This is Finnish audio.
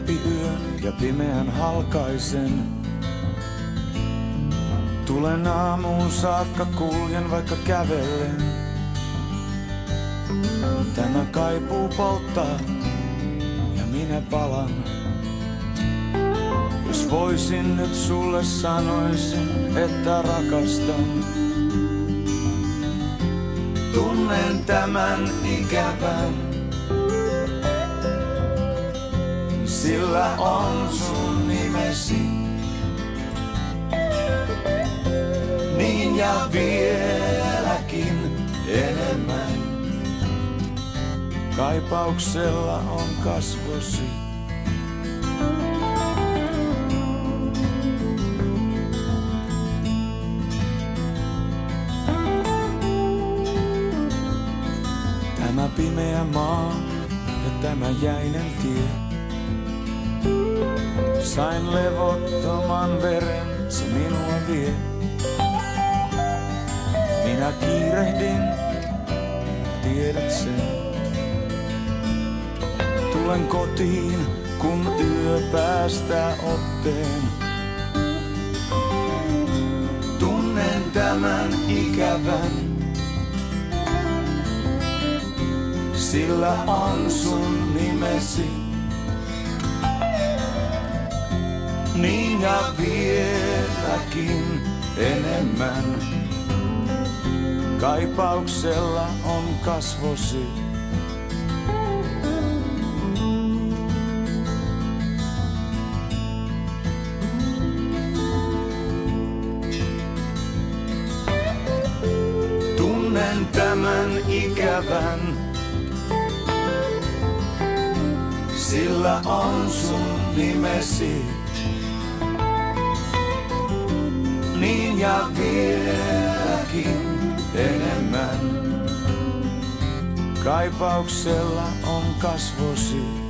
läpi yön ja pimeän halkaisen. Tulen aamuun saakka, kuljen vaikka kävellen. Tämä kaipuu polttaa ja minä palan. Jos voisin nyt sulle sanoisin, että rakastan. Tunnen tämän ikävän, sillä on sun nimesi. Niin ja vieläkin enemmän. Kaipauksella on kasvosi. Tämä pimeä maa ja tämä jäinen tie. Sain levottoman veren, se minua vie. Minä kiirehdin, tiedät sen. Tulen kotiin, kun yö päästää otteen. Tunnen tämän ikävän, sillä on sun nimesi. Niin ja vieläkin enemmän. Kaipauksella on kasvosi. Tunnen tämän ikävän, sillä on sun nimesi. Niin ja vieläkin enemmän. Kaipauksella on kasvosi.